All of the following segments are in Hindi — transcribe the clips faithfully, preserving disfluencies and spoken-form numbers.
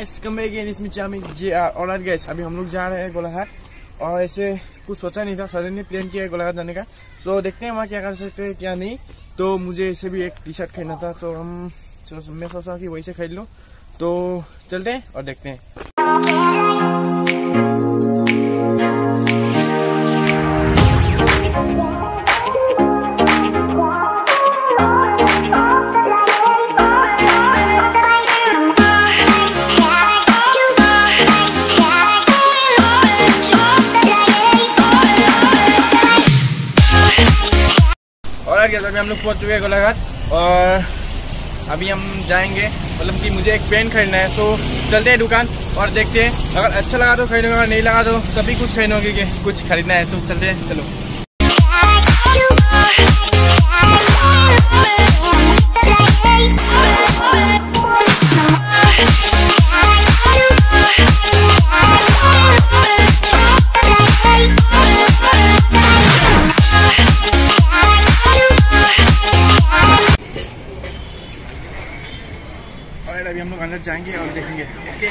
guys, come back again. इसमें CHAMIK J R. Alright guys, अभी हम लोग जा रहे हैं गोलाघाट और ऐसे कुछ सोचा नहीं था, सडनली प्लान किया गोलाघाट जाने का। तो देखते हैं वहाँ क्या कर सकते हैं क्या नहीं। तो मुझे इसे भी एक टी शर्ट खरीदना था, तो हम तो मैं सोचा कि वही से खरीद लूँ। तो चलते हैं और देखते हैं। और अभी हम लोग पहुंच चुके हैं गोलाघाट और अभी हम जाएंगे, मतलब कि मुझे एक पेन खरीदना है। तो चलते हैं दुकान और देखते हैं, अगर अच्छा लगा तो खरीदूंगा, अगर नहीं लगा तो तभी कुछ खरीदूंगा क्योंकि कुछ खरीदना है। तो चलते हैं, चलो। अभी हम लोग अंदर जाएंगे और देखेंगे। ओके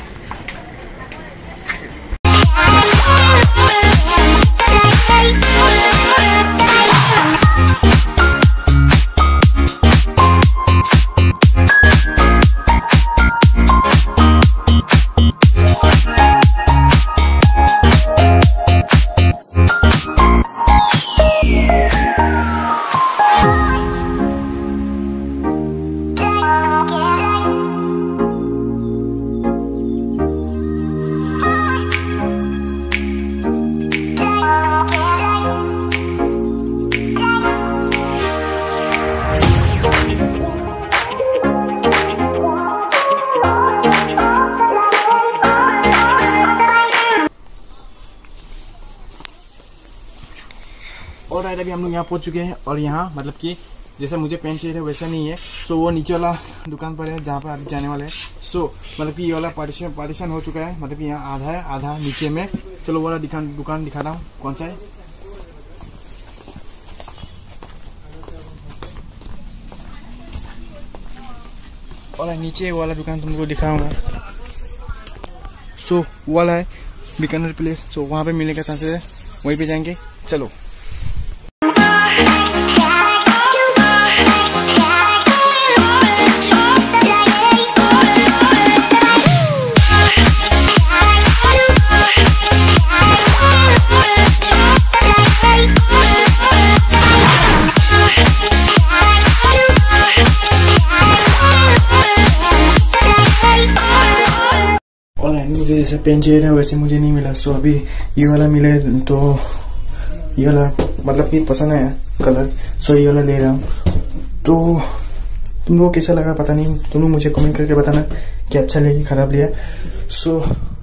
और अभी हम लोग यहाँ पहुँच चुके हैं और यहाँ मतलब कि जैसा मुझे पेन चाहिए था वैसा नहीं है। सो वो नीचे वाला दुकान पर है जहाँ पर अभी जाने वाले हैं। सो मतलब कि ये वाला पार्टीशन पार्टीशन हो चुका है, मतलब कि यहाँ आधा है आधा नीचे में। चलो वाला दुकान दुकान दिखा रहा हूँ कौन सा है। और नीचे वाला दुकान तुमको दिखाऊंगा। सो वाला है बीकानेर प्लेस। सो वहाँ पे मिलने का चांसेस है, वहीं पे जाएंगे। चलो। मुझे जैसा पेन चाहिए था वैसे मुझे नहीं मिला। सो अभी ये वाला मिला है, तो ये वाला मतलब कि पसंद आया कलर। सो ये वाला ले रहा हूँ। तो तुम लोग कैसा लगा पता नहीं, तुम लोग मुझे कमेंट करके बताना कि अच्छा लिया कि खराब लिया। सो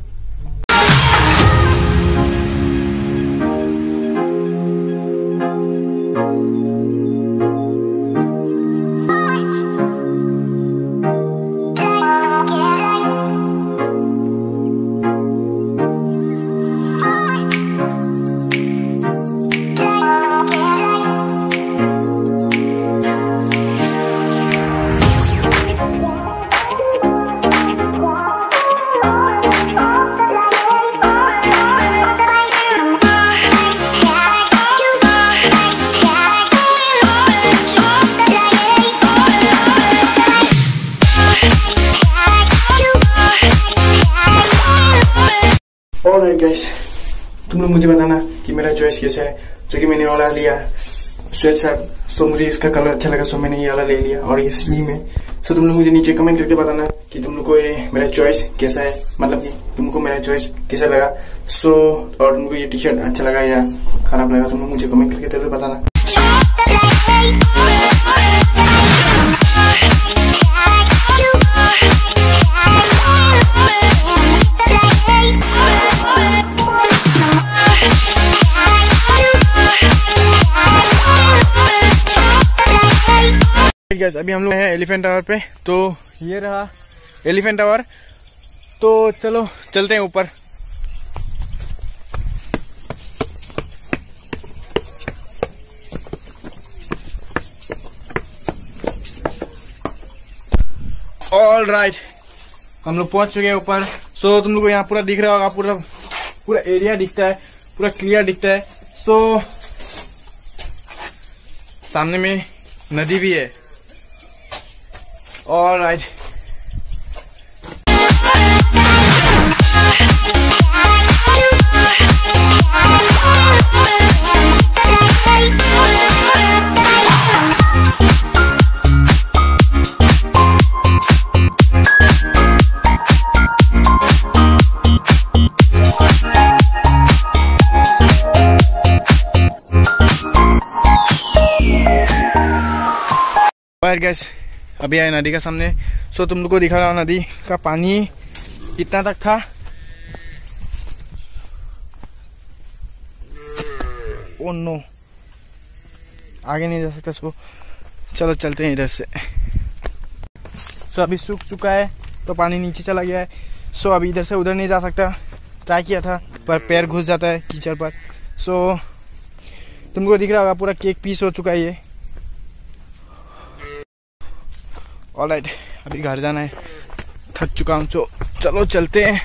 और गाइस तुम लोग मुझे बताना कि मेरा चॉइस कैसा है। जो कि मैंने वाला लिया स्वेट शर्ट, सो मुझे इसका कलर अच्छा लगा, सो मैंने ये वाला ले लिया और ये स्लीम है। सो तुम लोग मुझे नीचे कमेंट करके बताना कि तुम लोग को ये मेरा चॉइस कैसा है, मतलब कि तुमको मेरा चॉइस कैसा लगा। सो और तुमको ये टी शर्ट अच्छा लगा या खराब लगा, तुम लोग मुझे कमेंट करके जरूर बताना। गाइस अभी हम लोग हैं एलिफेंट टावर पे। तो ये रहा एलिफेंट टावर। तो चलो चलते हैं ऊपर। ऑल राइट हम लोग पहुंच चुके हैं ऊपर। सो तुम लोग को यहाँ पूरा दिख रहा होगा, पूरा पूरा एरिया दिखता है, पूरा क्लियर दिखता है। सो सामने में नदी भी है। ऑलराइट, गाइस अभी आए नदी का सामने। सो तुम लोग को दिखा रहा नदी का पानी इतना तक था। ओ नो, आगे नहीं जा सकता। सो चलो चलते हैं इधर से। सो अभी सूख चुका है तो पानी नीचे चला गया है। सो अभी इधर से उधर नहीं जा सकता। ट्राई किया था पर पैर घुस जाता है कीचड़ पर। सो तुमको दिख रहा होगा पूरा केक पीस हो चुका है ये। ऑलराइट, अभी घर जाना है, थक चुका हूँ। तो चलो चलते हैं।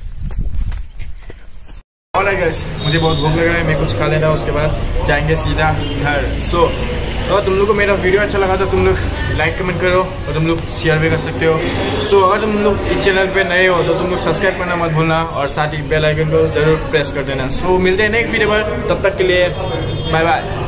ऑलराइट गाइस, मुझे बहुत भूख लग रहा है, मैं कुछ खा लेता हूँ, उसके बाद जाएंगे सीधा घर। सो तो तुम लोग को मेरा वीडियो अच्छा लगा तो तुम लोग लाइक कमेंट करो और तुम लोग शेयर भी कर सकते हो। सो अगर तुम लोग इस चैनल पे नए हो तो तुम लोग सब्सक्राइब करना मत भूलना और साथ ही बेल आइकन को जरूर प्रेस कर देना। सो मिलते हैं नेक्स्ट वीडियो पर, तब तक के लिए बाय बाय।